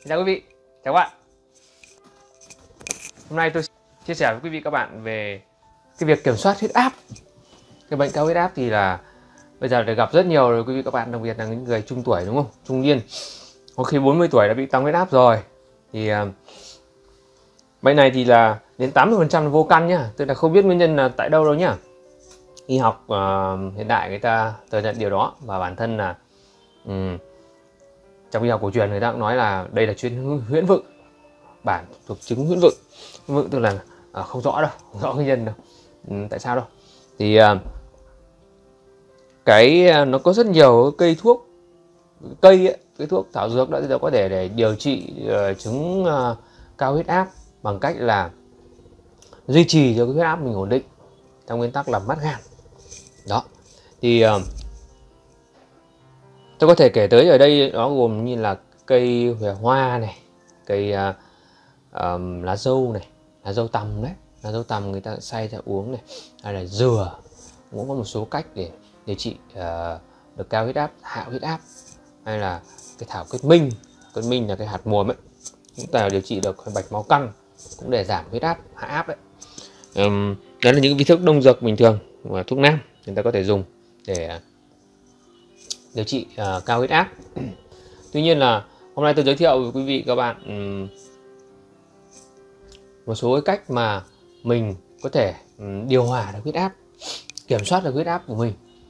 Chào quý vị, chào các bạn. Hôm nay tôi chia sẻ với quý vị các bạn về cái việc kiểm soát huyết áp. Cái bệnh cao huyết áp thì là bây giờ để gặp rất nhiều rồi quý vị các bạn, đặc biệt là những người trung tuổi, đúng không? Trung niên, có khi 40 tuổi đã bị tăng huyết áp rồi. Thì bệnh này thì là đến 80% là vô căn nhá, tức là không biết nguyên nhân là tại đâu đâu nhá. Y học hiện đại người ta thừa nhận điều đó, và bản thân là trong y học cổ truyền người ta cũng nói là đây là chuyện huyễn vựng, bản thuộc chứng huyễn vựng. Huyễn vựng tức là không rõ đâu, không rõ nguyên nhân đâu, tại sao đâu. Thì nó có rất nhiều cây thuốc, cây thuốc thảo dược đã có thể để điều trị chứng cao huyết áp bằng cách là duy trì cho cái huyết áp mình ổn định, theo nguyên tắc là mát gan. Đó thì tôi có thể kể tới ở đây, nó gồm như là cây hòe hoa này, cây lá dâu này, lá dâu tằm đấy, lá dâu tằm người ta xay ra uống này, hay là dừa cũng có một số cách để điều trị được cao huyết áp, hạ huyết áp. Hay là cái thảo quyết minh, quyết minh là cái hạt muồm ấy, cũng là điều trị được bạch máu căn, cũng để giảm huyết áp, hạ áp đấy. Đó là những vị thuốc đông dược bình thường và thuốc nam người ta có thể dùng để điều trị cao huyết áp. Tuy nhiên là hôm nay tôi giới thiệu với quý vị các bạn một số cái cách mà mình có thể điều hòa được huyết áp, kiểm soát được huyết áp của mình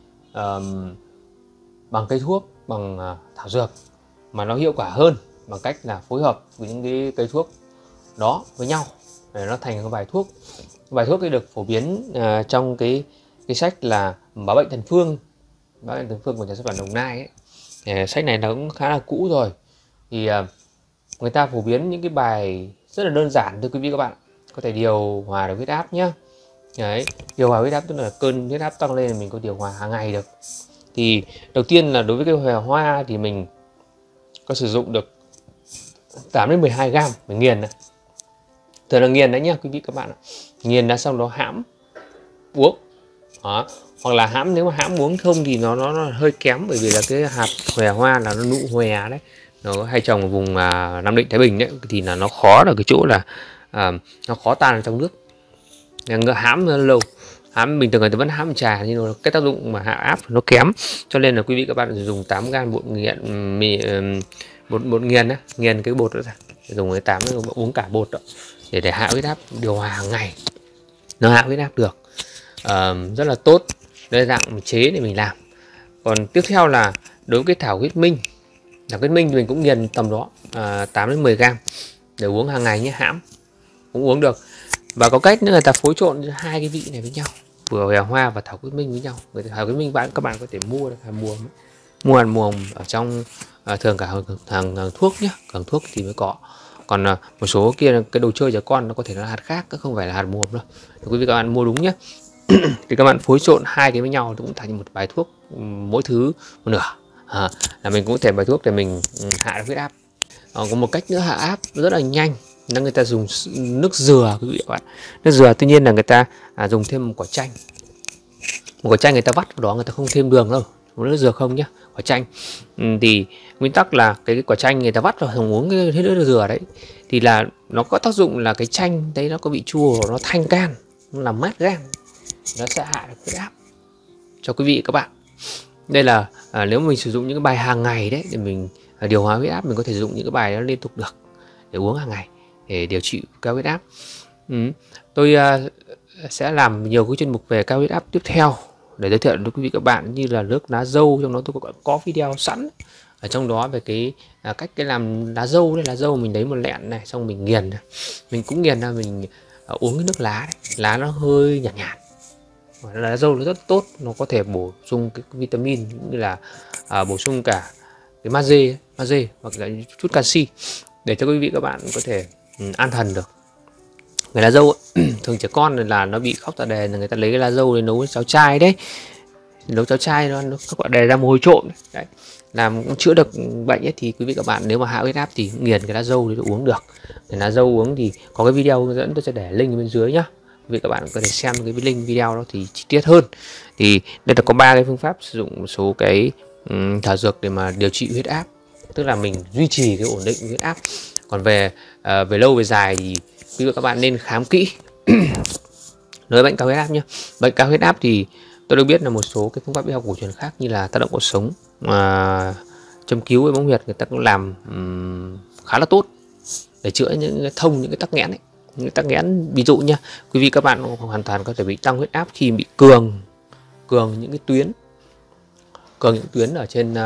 bằng cây thuốc, bằng thảo dược, mà nó hiệu quả hơn bằng cách là phối hợp với những cái cây thuốc đó với nhau để nó thành một bài thuốc. Bài thuốc ấy được phổ biến trong cái sách là Báo bệnh thần phương, Báo bệnh thần phương của nhà xuất bản Đồng Nai ấy. Sách này nó cũng khá là cũ rồi. Thì người ta phổ biến những cái bài rất là đơn giản thưa quý vị các bạn, có thể điều hòa được huyết áp nhé. Đấy, điều hòa huyết áp tức là cơn huyết áp tăng lên thì mình có điều hòa hàng ngày được. Thì đầu tiên là đối với cây hòe hoa thì mình có sử dụng được 8 đến 12 gram mình nghiền này. Thường là nghiền đấy nhá quý vị các bạn. Nghiền đã xong đó hãm uống. Đó. Hoặc là hãm, nếu mà hãm uống không thì nó hơi kém, bởi vì là cái hạt hòe hoa là nó nụ hòe đấy, nó hay trồng ở vùng Nam Định, Thái Bình đấy, thì là nó khó ở cái chỗ là nó khó tan ở trong nước. Hãm lâu, hãm bình thường người ta vẫn hãm trà, nhưng mà cái tác dụng mà hạ áp nó kém, cho nên là quý vị các bạn dùng 8 gram bột nghiền, bột nghiền á, nghiền cái bột đó ra, dùng cái 8 uống cả bột đó để hạ huyết áp, điều hòa hàng ngày, nó hạ huyết áp được rất là tốt. Đây là dạng chế để mình làm. Còn tiếp theo là đối với cái thảo quyết minh, thảo quyết minh thì mình cũng nghiền tầm đó 8 đến 10 gram để uống hàng ngày nhé, hãm cũng uống được. Và có cách nữa, người ta phối trộn hai cái vị này với nhau, vừa hòe hoa và thảo quyết minh với nhau. Thảo quyết minh các bạn có thể mua được hạt muồm ở trong thường cả hàng thuốc nhé, hàng thuốc thì mới có. Còn một số kia cái đồ chơi trẻ con nó có thể là hạt khác, không phải là hạt muồm đâu. Thì quý vị các bạn mua đúng nhé. Thì các bạn phối trộn hai cái với nhau cũng thành một bài thuốc, mỗi thứ một nửa. Là mình cũng có thể bài thuốc để mình hạ được huyết áp. Có một cách nữa hạ áp rất là nhanh, là người ta dùng nước dừa quý vị các bạn. Nước dừa tuy nhiên là người ta dùng thêm một quả chanh. Một quả chanh người ta vắt vào đó, người ta không thêm đường đâu, một nước dừa không nhá. Quả chanh thì nguyên tắc là cái quả chanh người ta vắt vào thường uống cái nước dừa đấy, thì là nó có tác dụng là cái chanh đấy nó có vị chua, nó thanh gan, nó làm mát gan, nó sẽ hạ được huyết áp cho quý vị các bạn. Đây là nếu mình sử dụng những cái bài hàng ngày đấy để mình điều hòa huyết áp, mình có thể dùng những cái bài đó liên tục được để uống hàng ngày để điều trị cao huyết áp. Tôi sẽ làm nhiều cái chuyên mục về cao huyết áp tiếp theo để giới thiệu với quý vị các bạn, như là nước lá dâu, trong đó tôi có video sẵn ở trong đó về cái cách cái làm lá dâu. Đây lá dâu mình lấy một lẹn này, xong mình nghiền, mình cũng nghiền ra, mình uống cái nước lá đấy. Lá nó hơi nhạt nhạt, lá dâu nó rất tốt, nó có thể bổ sung cái vitamin, cũng như là bổ sung cả cái magie hoặc là chút canxi để cho quý vị các bạn có thể an thần được. Cái lá dâu thường trẻ con là nó bị khóc dạ đề, là người ta lấy cái lá dâu để nấu cháo chai đấy, nấu cháo chai nó khóc dạ đề ra mồ hôi trộn đấy, làm cũng chữa được bệnh ấy. Thì quý vị các bạn nếu mà hạ huyết áp thì nghiền cái lá dâu để uống được. Cái lá dâu uống thì có cái video hướng dẫn, tôi sẽ để link bên dưới nhá, quý vị các bạn có thể xem cái link video đó thì chi tiết hơn. Thì đây là có 3 cái phương pháp sử dụng một số cái thảo dược để mà điều trị huyết áp tức là mình duy trì cái ổn định huyết áp. Còn về lâu về dài thì quý vị các bạn nên khám kỹ. Nói bệnh cao huyết áp nhé. Bệnh cao huyết áp thì tôi được biết là một số cái phương pháp y học cổ truyền khác như là tác động cột sống, châm cứu với bóng huyệt, người ta cũng làm khá là tốt để chữa những cái tắc nghẽn ấy. Những tắc nghẽn, ví dụ nha, quý vị các bạn hoàn toàn có thể bị tăng huyết áp khi bị cường những cái tuyến ở trên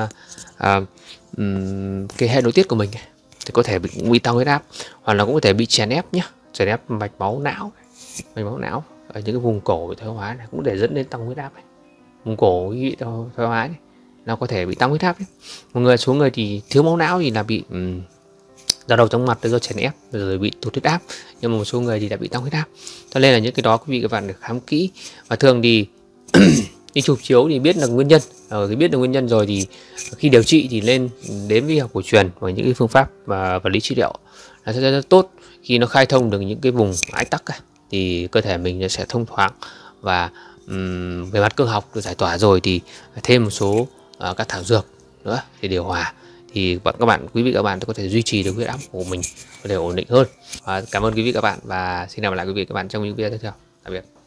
cái hệ nội tiết của mình thì có thể bị tăng huyết áp, hoặc là cũng có thể bị chèn ép nhá, chèn ép mạch máu não ở những cái vùng cổ bị thoái hóa này cũng để dẫn đến tăng huyết áp này. Vùng cổ bị thoái hóa này nó có thể bị tăng huyết áp ấy. Một số người thì thiếu máu não thì là bị đau đầu chóng mặt do chèn ép rồi bị tụt huyết áp, nhưng mà một số người thì đã bị tăng huyết áp. Cho nên là những cái đó quý vị các bạn được khám kỹ, và thường thì đi chụp chiếu thì biết là nguyên nhân. Khi biết được nguyên nhân rồi thì khi điều trị thì lên đến với y học cổ truyền và những cái phương pháp và vật lý trị liệu là sẽ rất tốt. Khi nó khai thông được những cái vùng ách tắc thì cơ thể mình sẽ thông thoáng, và về mặt cơ học được giải tỏa rồi thì thêm một số các thảo dược nữa để điều hòa thì quý vị các bạn có thể duy trì được huyết áp của mình có thể ổn định hơn. Và cảm ơn quý vị các bạn, và xin hẹn gặp lại quý vị các bạn trong những video tiếp theo. Tạm biệt.